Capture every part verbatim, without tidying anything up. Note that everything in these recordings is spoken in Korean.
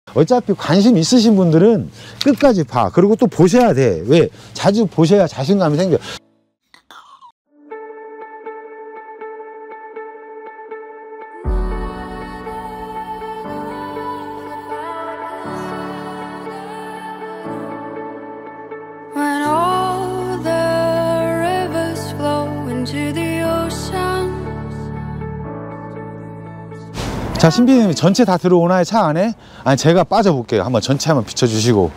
어차피 관심 있으신 분들은 끝까지 봐. 그리고 또 보셔야 돼. 왜? 자주 보셔야 자신감이 생겨. 자, 신비님 전체 다 들어오나요? 차 안에? 아니, 제가 빠져볼게요. 한번 전체 한번 비춰주시고.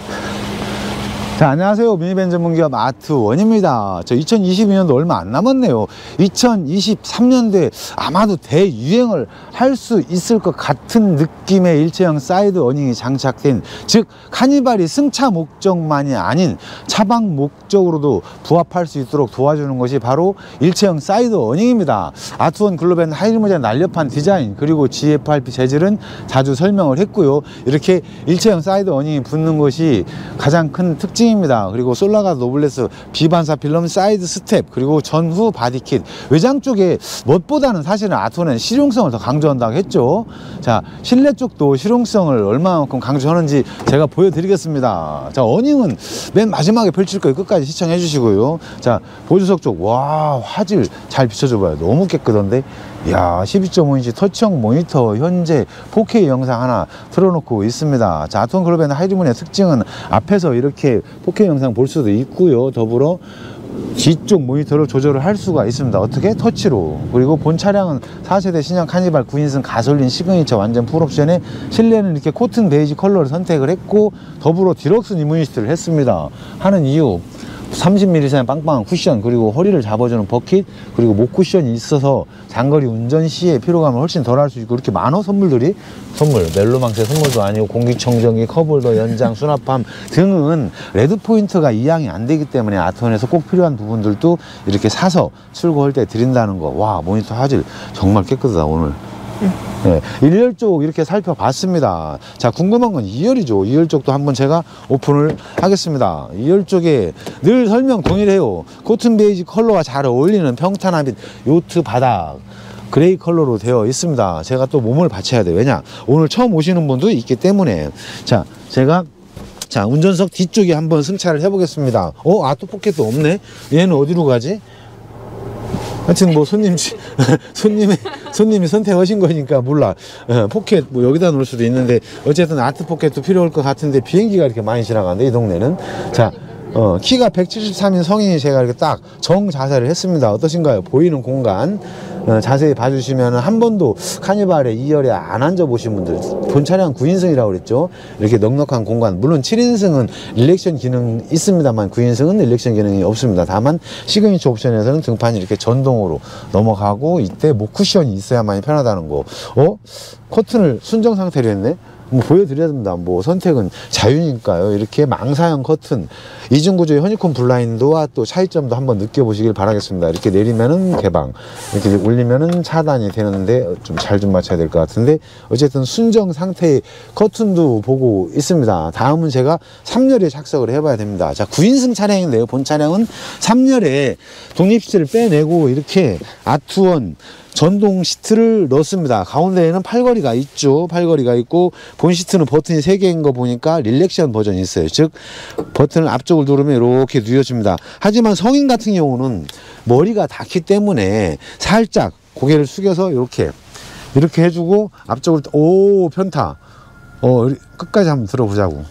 자, 안녕하세요. 미니밴 전문기업 아트원입니다. 저 이천이십이 년도 얼마 안 남았네요. 이천이십삼 년도에 아마도 대유행을 할 수 있을 것 같은 느낌의 일체형 사이드 어닝이 장착된, 즉 카니발이 승차 목적만이 아닌 차박 목적으로도 부합할 수 있도록 도와주는 것이 바로 일체형 사이드 어닝입니다. 아트원 글로벤 하이리무진 날렵한 디자인, 그리고 지에프알피 재질은 자주 설명을 했고요. 이렇게 일체형 사이드 어닝이 붙는 것이 가장 큰 특징 입니다. 그리고 솔라가 노블레스 비반사 필름 사이드 스텝, 그리고 전후 바디킷, 외장 쪽에 무엇보다는 사실은 아트원은 실용성을 더 강조한다고 했죠. 자, 실내 쪽도 실용성을 얼마만큼 강조하는지 제가 보여드리겠습니다. 자, 어닝은 맨 마지막에 펼칠 거예요. 끝까지 시청해 주시고요. 자, 보조석 쪽, 와, 화질 잘 비춰줘봐요. 너무 깨끗한데. 이야, 십이 점 오 인치 터치형 모니터, 현재 포케이 영상 하나 틀어놓고 있습니다. 자, 아트원 글로벤 하이리무진의 특징은 앞에서 이렇게 포케이 영상 볼 수도 있고요. 더불어 뒤쪽 모니터를 조절을 할 수가 있습니다. 어떻게? 터치로. 그리고 본 차량은 사 세대 신형 카니발 구 인승 가솔린 시그니처 완전 풀옵션에 실내는 이렇게 코튼 베이지 컬러를 선택을 했고, 더불어 디럭스 니무니스트를 했습니다. 하는 이유, 삼십 밀리미터 이상의 빵빵한 쿠션, 그리고 허리를 잡아주는 버킷, 그리고 목 쿠션이 있어서 장거리 운전 시에 피로감을 훨씬 덜 할 수 있고, 이렇게 많어 선물들이. 선물, 멜로망스의 선물도 아니고 공기청정기, 컵홀더, 연장, 수납함 등은 레드 포인트가 이양이 안 되기 때문에 아트원에서 꼭 필요한 부분들도 이렇게 사서 출고할 때 드린다는 거. 와, 모니터 화질 정말 깨끗하다 오늘. 네, 일 열 쪽 이렇게 살펴봤습니다. 자, 궁금한 건 이 열이죠. 이 열 쪽도 한번 제가 오픈을 하겠습니다. 이 열 쪽에 늘 설명 동일해요. 코튼 베이지 컬러와 잘 어울리는 평탄화빛 요트 바닥 그레이 컬러로 되어 있습니다. 제가 또 몸을 받쳐야 돼요. 왜냐, 오늘 처음 오시는 분도 있기 때문에. 자, 제가 자 운전석 뒤쪽에 한번 승차를 해보겠습니다. 어, 아토포켓도 없네. 얘는 어디로 가지? 하여튼 뭐 손님 손님이 손님이 선택하신 거니까 몰라. 어, 포켓 뭐 여기다 놓을 수도 있는데, 어쨌든 아트 포켓도 필요할 것 같은데 비행기가 이렇게 많이 지나가는데 이 동네는. 자, 어, 키가 백칠십삼 인 성인이 제가 이렇게 딱 정자세를 했습니다. 어떠신가요? 보이는 공간 어, 자세히 봐주시면 한 번도 카니발에 이 열에 안 앉아 보신 분들, 본 차량 구 인승이라고 그랬죠. 이렇게 넉넉한 공간, 물론 칠 인승은 릴렉션 기능 있습니다만 구 인승은 릴렉션 기능이 없습니다. 다만 시그니처 옵션에서는 등판이 이렇게 전동으로 넘어가고, 이때 목 쿠션이 있어야만이 편하다는 거. 어? 커튼을 순정 상태로 했네? 뭐 보여드려야 됩니다. 뭐 선택은 자유니까요. 이렇게 망사형 커튼, 이중구조의 허니콤 블라인드와 또 차이점도 한번 느껴보시길 바라겠습니다. 이렇게 내리면은 개방, 이렇게 올리면은 차단이 되는데 좀 잘 좀 맞춰야 될 것 같은데, 어쨌든 순정 상태의 커튼도 보고 있습니다. 다음은 제가 삼 열에 착석을 해봐야 됩니다. 자, 구 인승 차량인데요. 본 차량은 삼 열에 독립 시트를 빼내고 이렇게 아트원 전동 시트를 넣습니다. 가운데에는 팔걸이가 있죠. 팔걸이가 있고, 본 시트는 버튼이 세 개인 거 보니까 릴렉션 버전이 있어요. 즉 버튼을 앞쪽을 누르면 이렇게 누워집니다. 하지만 성인 같은 경우는 머리가 닿기 때문에 살짝 고개를 숙여서 이렇게 이렇게 해주고, 앞쪽을, 오, 편타. 어, 끝까지 한번 들어보자고.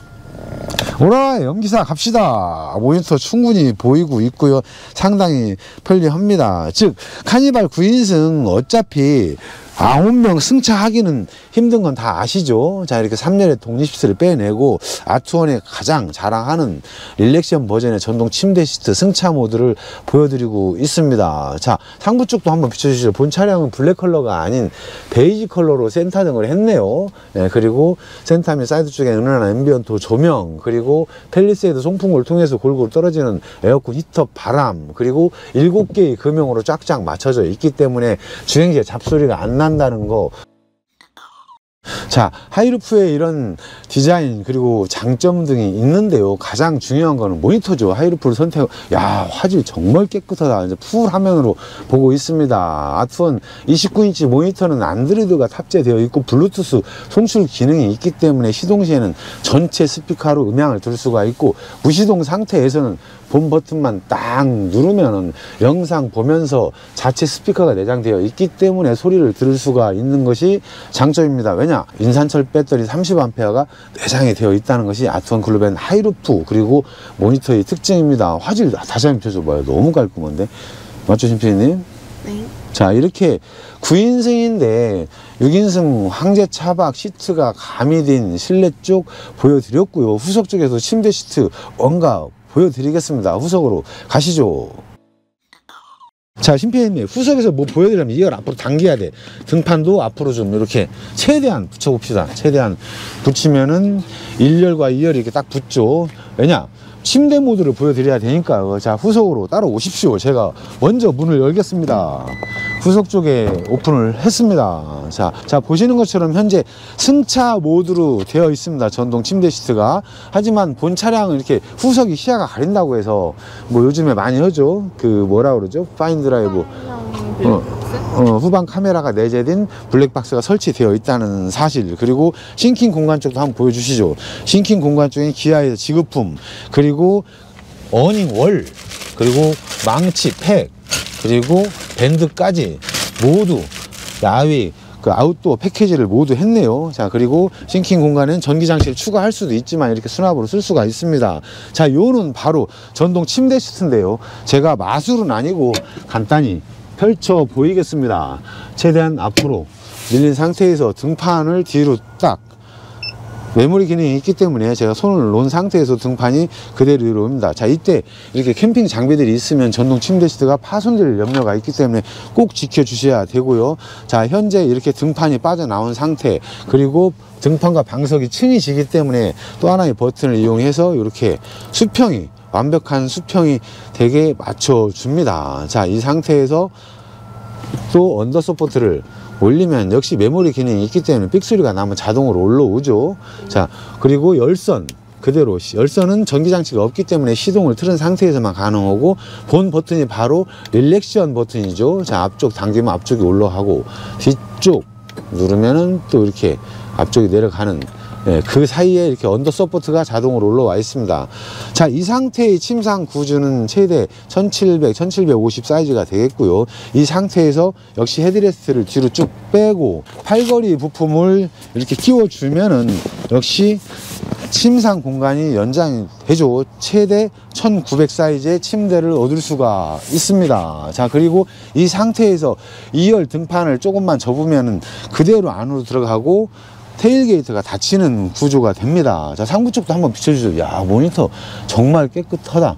오라, 연기사 갑시다. 모니터 충분히 보이고 있고요. 상당히 편리합니다. 즉 카니발 구 인승 어차피 아홉 명 승차하기는 힘든 건 다 아시죠? 자, 이렇게 삼 열의 독립 시트를 빼내고 아트원의 가장 자랑하는 릴렉션 버전의 전동 침대 시트 승차 모드를 보여드리고 있습니다. 자, 상부 쪽도 한번 비춰주시죠. 본 차량은 블랙 컬러가 아닌 베이지 컬러로 센터등을 했네요. 네, 그리고 센터 및 사이드 쪽에 은은한 앰비언트 조명, 그리고 펠리세이드 송풍구를 통해서 골고루 떨어지는 에어컨 히터 바람, 그리고 일곱 개의 금형으로 쫙쫙 맞춰져 있기 때문에 주행시에 잡소리가 안 난다는 거. 자, 하이루프의 이런 디자인 그리고 장점 등이 있는데요. 가장 중요한 거는 모니터죠. 하이루프를 선택, 야, 화질 정말 깨끗하다. 이제 풀 화면으로 보고 있습니다. 아트원 이십구 인치 모니터는 안드로이드가 탑재되어 있고 블루투스 송출 기능이 있기 때문에 시동 시에는 전체 스피커로 음향을 들을 수가 있고, 무시동 상태에서는 본 버튼만 딱 누르면은 영상 보면서 자체 스피커가 내장되어 있기 때문에 소리를 들을 수가 있는 것이 장점입니다. 왜냐? 인산철 배터리 삼십 암페어가 내장이 되어 있다는 것이 아트원 글로벤 하이루프 그리고 모니터의 특징입니다. 화질 다시 한번 펴줘봐요. 너무 깔끔한데, 맞죠, 심피디님? 네. 자, 이렇게 구 인승인데 육 인승 황제 차박 시트가 가미된 실내 쪽 보여드렸고요. 후석 쪽에서 침대 시트 뭔가 보여드리겠습니다. 후석으로 가시죠. 자, 심피디님, 후석에서 뭐 보여드리려면 이걸 앞으로 당겨야 돼. 등판도 앞으로 좀 이렇게 최대한 붙여봅시다. 최대한 붙이면은 일 열과 이 열이 이렇게 딱 붙죠. 왜냐? 침대 모드를 보여드려야 되니까요. 자, 후석으로 따라오십시오. 제가 먼저 문을 열겠습니다. 후석 쪽에 오픈을 했습니다. 자, 자 보시는 것처럼 현재 승차 모드로 되어 있습니다. 전동 침대 시트가. 하지만 본 차량은 이렇게 후석이 시야가 가린다고 해서 뭐 요즘에 많이 하죠. 그 뭐라 그러죠? 파인 드라이브. 어, 어, 후방 카메라가 내재된 블랙박스가 설치되어 있다는 사실, 그리고 싱킹 공간 쪽도 한번 보여주시죠. 싱킹 공간 쪽에 기아의 지급품, 그리고 어닝 월, 그리고 망치 팩, 그리고 밴드까지 모두 야외 그 아웃도어 패키지를 모두 했네요. 자, 그리고 싱킹 공간은 전기 장치를 추가할 수도 있지만 이렇게 수납으로 쓸 수가 있습니다. 자, 요는 바로 전동 침대 시트인데요. 제가 마술은 아니고 간단히 펼쳐 보이겠습니다. 최대한 앞으로 밀린 상태에서 등판을 뒤로 딱, 메모리 기능이 있기 때문에 제가 손을 놓은 상태에서 등판이 그대로 위로 옵니다. 자, 이때 이렇게 캠핑 장비들이 있으면 전동 침대 시트가 파손될 염려가 있기 때문에 꼭 지켜주셔야 되고요. 자, 현재 이렇게 등판이 빠져나온 상태, 그리고 등판과 방석이 층이 지기 때문에 또 하나의 버튼을 이용해서 이렇게 수평이, 완벽한 수평이 되게 맞춰줍니다. 자, 이 상태에서 또 언더 서포트를 올리면 역시 메모리 기능이 있기 때문에 삑 소리가 나면 자동으로 올라오죠. 자, 그리고 열선 그대로, 열선은 전기장치가 없기 때문에 시동을 틀은 상태에서만 가능하고, 본 버튼이 바로 릴렉션 버튼이죠. 자, 앞쪽 당기면 앞쪽이 올라가고, 뒤쪽 누르면은 또 이렇게 앞쪽이 내려가는, 예, 그 사이에 이렇게 언더 서포트가 자동으로 올라와 있습니다. 자, 이 상태의 침상 구조는 최대 천칠백, 천칠백오십 사이즈가 되겠고요. 이 상태에서 역시 헤드레스트를 뒤로 쭉 빼고 팔걸이 부품을 이렇게 끼워주면은 역시 침상 공간이 연장이 되죠. 최대 천구백 사이즈의 침대를 얻을 수가 있습니다. 자, 그리고 이 상태에서 이 열 등판을 조금만 접으면은 그대로 안으로 들어가고 테일게이트가 닫히는 구조가 됩니다. 자, 상부 쪽도 한번 비춰주죠. 야, 모니터 정말 깨끗하다.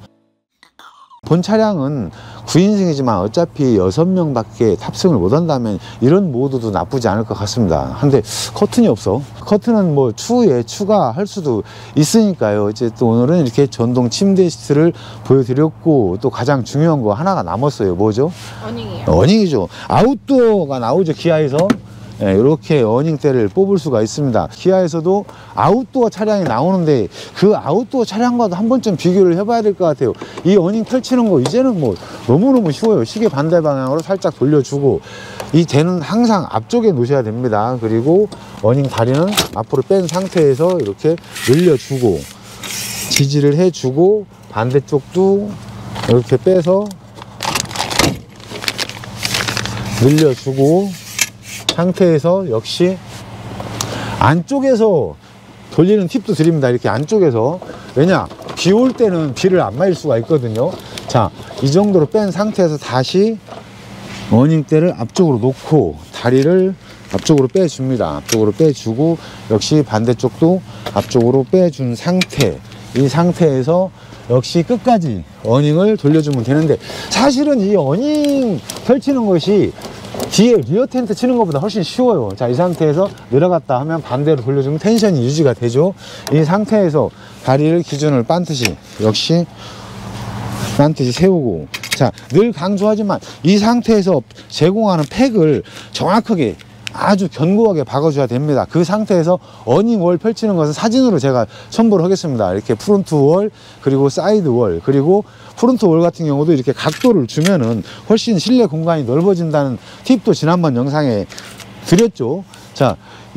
본 차량은 구 인승이지만 어차피 여섯 명밖에 탑승을 못한다면 이런 모드도 나쁘지 않을 것 같습니다. 근데 커튼이 없어. 커튼은 뭐 추후에 추가할 수도 있으니까요. 이제 또 오늘은 이렇게 전동 침대 시트를 보여드렸고, 또 가장 중요한 거 하나가 남았어요. 뭐죠? 어닝이요. 어닝이죠. 아웃도어가 나오죠, 기아에서. 네, 이렇게 어닝대를 뽑을 수가 있습니다. 기아에서도 아웃도어 차량이 나오는데 그 아웃도어 차량과도 한 번쯤 비교를 해봐야 될 것 같아요. 이 어닝 펼치는 거 이제는 뭐 너무너무 쉬워요. 시계 반대 방향으로 살짝 돌려주고, 이 대는 항상 앞쪽에 놓으셔야 됩니다. 그리고 어닝 다리는 앞으로 뺀 상태에서 이렇게 늘려주고 지지를 해주고, 반대쪽도 이렇게 빼서 늘려주고 상태에서 역시 안쪽에서 돌리는 팁도 드립니다. 이렇게 안쪽에서. 왜냐, 비 올 때는 비를 안 맞을 수가 있거든요. 자, 이 정도로 뺀 상태에서 다시 어닝대를 앞쪽으로 놓고 다리를 앞쪽으로 빼줍니다. 앞쪽으로 빼주고, 역시 반대쪽도 앞쪽으로 빼준 상태. 이 상태에서 역시 끝까지 어닝을 돌려주면 되는데, 사실은 이 어닝 펼치는 것이 뒤에 리어 텐트 치는 것보다 훨씬 쉬워요. 자, 이 상태에서 내려갔다 하면 반대로 돌려주면 텐션이 유지가 되죠. 이 상태에서 다리를 기준을 반듯이, 역시 반듯이 세우고, 자, 늘 강조하지만 이 상태에서 제공하는 팩을 정확하게 아주 견고하게 박아줘야 됩니다. 그 상태에서 어닝월 펼치는 것은 사진으로 제가 첨부를 하겠습니다. 이렇게 프론트 월, 그리고 사이드 월, 그리고 프론트 월 같은 경우도 이렇게 각도를 주면은 훨씬 실내 공간이 넓어진다는 팁도 지난번 영상에 드렸죠. 자,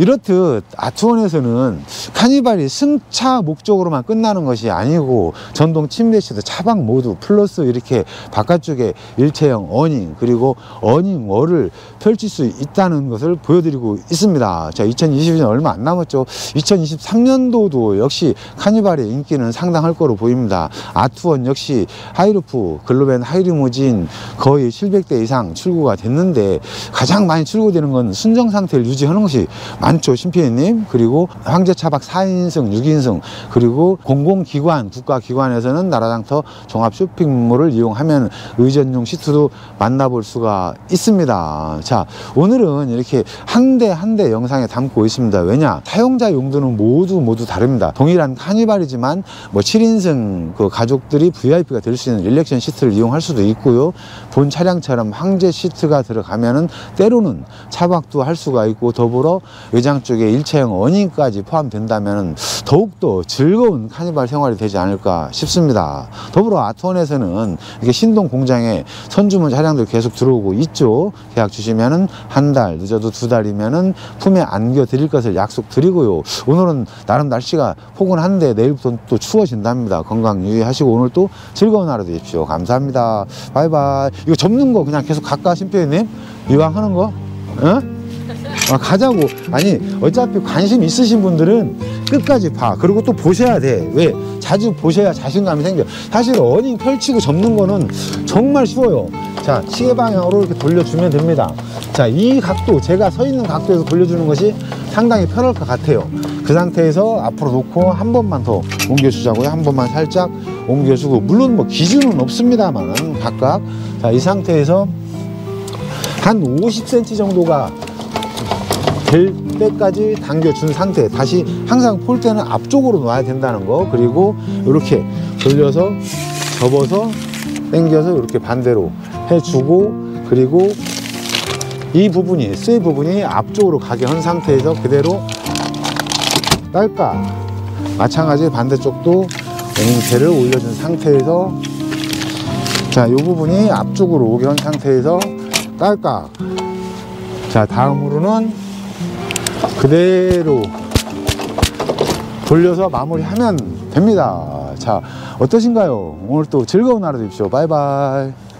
이렇듯 아트원에서는 카니발이 승차 목적으로만 끝나는 것이 아니고 전동 침대 시트, 차박 모두 플러스 이렇게 바깥쪽에 일체형 어닝, 그리고 어닝월을 펼칠 수 있다는 것을 보여드리고 있습니다. 자, 이천이십 년 얼마 안 남았죠. 이천이십삼 년도도 역시 카니발의 인기는 상당할 거로 보입니다. 아트원 역시 하이루프, 글로벤 하이리무진 거의 칠백 대 이상 출고가 됐는데 가장 많이 출고되는 건 순정 상태를 유지하는 것이 많죠, 심피디님. 그리고 황제차박 사 인승, 육 인승, 그리고 공공기관, 국가기관에서는 나라장터 종합 쇼핑몰을 이용하면 의전용 시트도 만나볼 수가 있습니다. 자, 오늘은 이렇게 한 대 한 대 영상에 담고 있습니다. 왜냐? 사용자 용도는 모두 모두 다릅니다. 동일한 카니발이지만 뭐 칠 인승 그 가족들이 브이아이피가 될 수 있는 릴렉션 시트를 이용할 수도 있고요. 본 차량처럼 황제 시트가 들어가면은 때로는 차박도 할 수가 있고, 더불어 외장 쪽에 일체형 어닝까지 포함된다면 더욱더 즐거운 카니발 생활이 되지 않을까 싶습니다. 더불어 아트원에서는 이렇게 신동 공장에 선주문 차량들 계속 들어오고 있죠. 계약 주시면은 한 달, 늦어도 두 달이면은 품에 안겨 드릴 것을 약속드리고요. 오늘은 나름 날씨가 포근한데 내일부터 또 추워진답니다. 건강 유의하시고 오늘 또 즐거운 하루 되십시오. 감사합니다. 바이바이. 이거 접는 거 그냥 계속 갈까, 심표님? 이왕 하는 거? 어? 아, 가자고. 아니, 어차피 관심 있으신 분들은 끝까지 봐. 그리고 또 보셔야 돼. 왜? 자주 보셔야 자신감이 생겨. 사실 어닝 펼치고 접는 거는 정말 쉬워요. 자, 시계 방향으로 이렇게 돌려주면 됩니다. 자, 이 각도, 제가 서 있는 각도에서 돌려주는 것이 상당히 편할 것 같아요. 그 상태에서 앞으로 놓고 한 번만 더 옮겨주자고요. 한 번만 살짝 옮겨주고, 물론 뭐 기준은 없습니다만 각각. 자, 이 상태에서 한 오십 센티미터 정도가 될 때까지 당겨준 상태. 다시 항상 폴 때는 앞쪽으로 놔야 된다는 거. 그리고 이렇게 돌려서 접어서 당겨서 이렇게 반대로 해주고, 그리고 이 부분이 쇠 부분이 앞쪽으로 가게 한 상태에서 그대로 딸깍. 마찬가지 반대쪽도 앵체를 올려준 상태에서, 자, 이 부분이 앞쪽으로 오게 한 상태에서 딸깍. 자, 다음으로는 그대로 돌려서 마무리하면 됩니다. 자, 어떠신가요? 오늘 또 즐거운 하루 되십시오. 바이바이.